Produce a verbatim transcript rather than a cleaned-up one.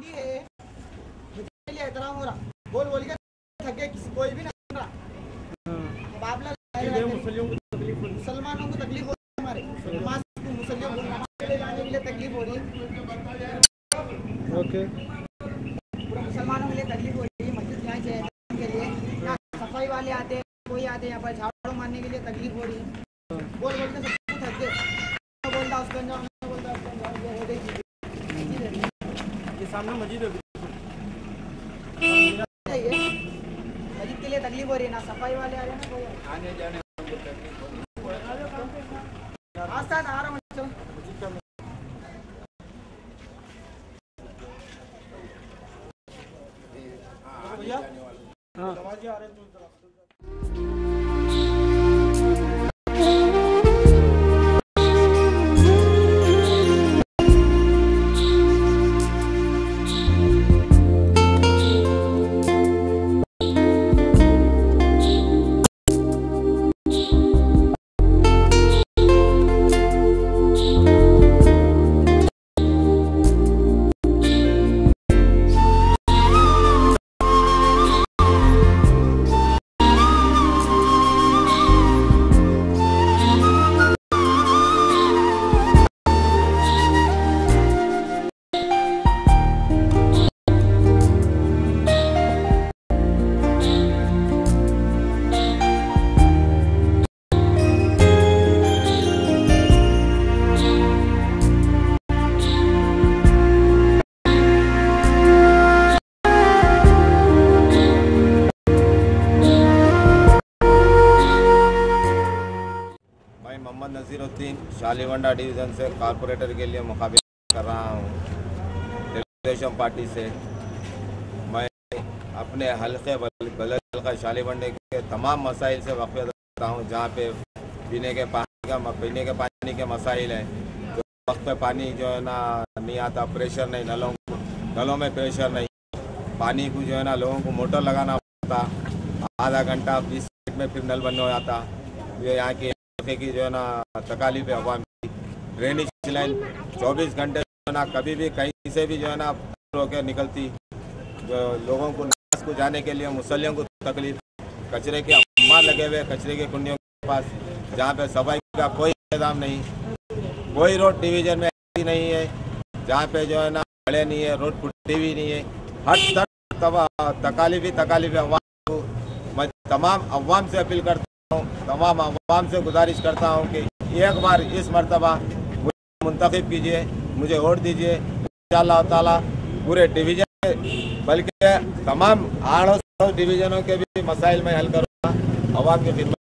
तंगी है, मुझे लिए एहतराम हो रहा, बोल बोल के थक गए, किसी कोई भी ना सुन रहा। अब आप लोग मुसलमानों को तकलीफ हो रही है, हमारे नमाज को मुसल्लियों को नमाज के लिए जाने के लिए तकलीफ हो रही है। ओके, पूरा मुसलमानों के लिए तकलीफ हो रही है। मस्जिद जाए चाहिए के लिए, ना सफाई वाले आते हैं, कोई आते हैं यहाँ पर झाड़ू मारने के लिए तकलीफ हो रही है। बोल बोल के सब थक गए, बोलता उसको अंजाम, बोलता उसको अंजाम, ये हो गई ये सामने मस्जिद है, मस्जिद के लिए तकलीफ हो रही है, ना सफाई वाले आ रहे हैं ना कोई आने जाने आज साथ आ रहा हूँ। भैया हाँ नमाज़ी आ रहे हैं। मोहम्मद नज़ीरुद्दीन शालीवंडा डिवीज़न से कॉरपोरेटर के लिए मुकाबला कर रहा हूँ तेलुगुदेशम पार्टी से। मैं अपने हल्के बलद का शालीवंडे के तमाम मसाइल से वाक़िफ़ रखता हूँ, जहाँ पे पीने के पानी का पीने के पानी के मसाइल हैं। जो वक्त पे पानी जो है ना नहीं आता, प्रेशर नहीं, नलों को नलों में प्रेशर नहीं, पानी को जो है ना लोगों को मोटर लगाना पड़ता, आधा घंटा बीस मिनट में फिर नल बंद हो जाता। ये यहाँ की की जो है ना तकालीफ है अवाम की। ड्रेनेज लाइन चौबीस घंटे जो है ना कभी भी कहीं से भी जो है ना होकर निकलती, जो लोगों को नमाज को जाने के लिए मुसल्लियों को तकलीफ, कचरे के अम्मा लगे हुए कचरे के कुंडियों के पास, जहाँ पे सफाई का कोई इंतजाम नहीं, कोई रोड डिवीज़न में ऐसी नहीं है जहाँ पे जो है ना खड़े नहीं है, रोड पुट्टी भी नहीं है। हर तरफ तकालीफ ही तकालीफ अवाम को। मैं तमाम अवाम से अपील करता हूँ, तमाम अवाम से गुजारिश करता हूँ कि एक बार इस मरतबा मुझे मुंतखब कीजिए, मुझे वोट दीजिए। इंशाअल्लाह ताला पूरे डिवीज़न बल्कि तमाम आठ डिवीज़नों के भी मसाइल में हल करूँगा, अवाम की खिदमत।